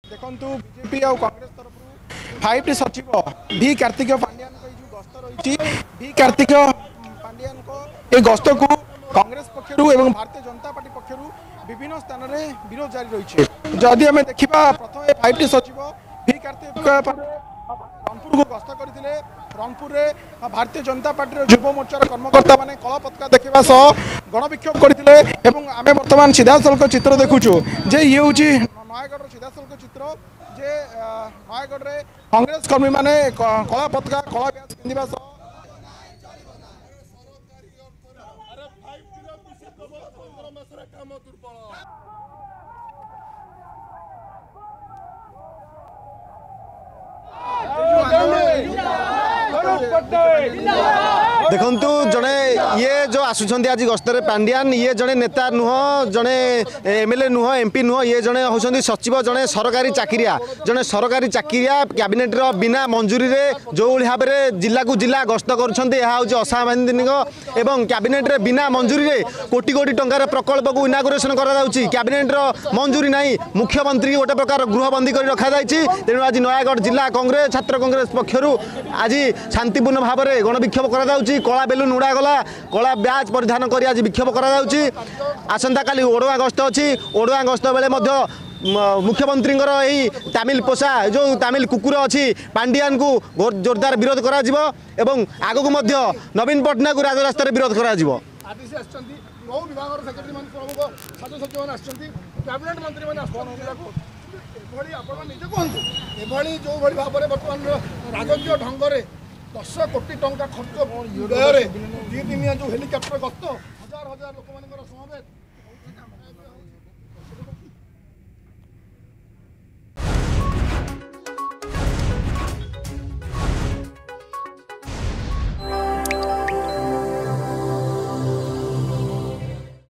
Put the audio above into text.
देखु बीजेपी और कांग्रेस तरफ 5टी सचिव भी कार्तिक पांड्यान जो गस्त रही भी कार्तिक पांड्यान ये गस्त को कांग्रेस पक्षर और भारतीय जनता पार्टी पक्षर विभिन्न स्थान में विरोध जारी रही जदि आम देखा प्रथम 5टी सचिव भी कार्तिक रनपुर को गस्त करते रनपुर में भारतीय जनता पार्टी युव मोर्चार कर्मकर्ता मैंने कला पताका देखा गणविक्षोभ करते आम बर्तमान सीधासलख चित्र देखुचु जे ये हूँ नयगढ़ सीधासलख चित्र जे नयगढ़ में कांग्रेस कर्मी मैंने कला पताका कला ब्याज पिंधा देखु जड़े ये जो आसुंच आज गस्तर पांड्यान ये जड़े नेता नुह जड़े एमएलए नुह एमपी नुह ये जड़े होती सचिव जड़े सरकारी चाकरिया जड़े सरकारी चाकरिया कैबिनेट बिना मंजूरी रे जो भाव में जिला को जिला गस्त कर असांविधानिक एवं कैबिनेट रे बिना मंजूरी रे कोटी कोटी टंकार प्रकल्प को इनागुरेसन कैबिनेट मंजूरी नहीं मुख्यमंत्री गोटे प्रकार गृहबंदी कर रखा तेणु आज नयगढ़ जिला कांग्रेस छात्र कांग्रेस पक्षर आज शांतिपूर्ण भाव में गणविक्षोभ कर कला बेलून उड़ागला कला ब्याज परिधान कर आज विक्षोभ कर आसंता काली ओडुआ गस्त अच्छी ओडुआ गस्त बेले मुख्यमंत्री यही तामिल पोषा जो तामिल कुकुर अच्छी पांड्यान को जोरदार विरोध करा एवं आग को नवीन पट्टनायक को राजरास्त विरोध करा बर्तमान राजकीय ढंग से 10 कोटी टंका खर्च व्यय 2 दिन जो हेलिकप्टर गस्त हजार हजार लोक समवेत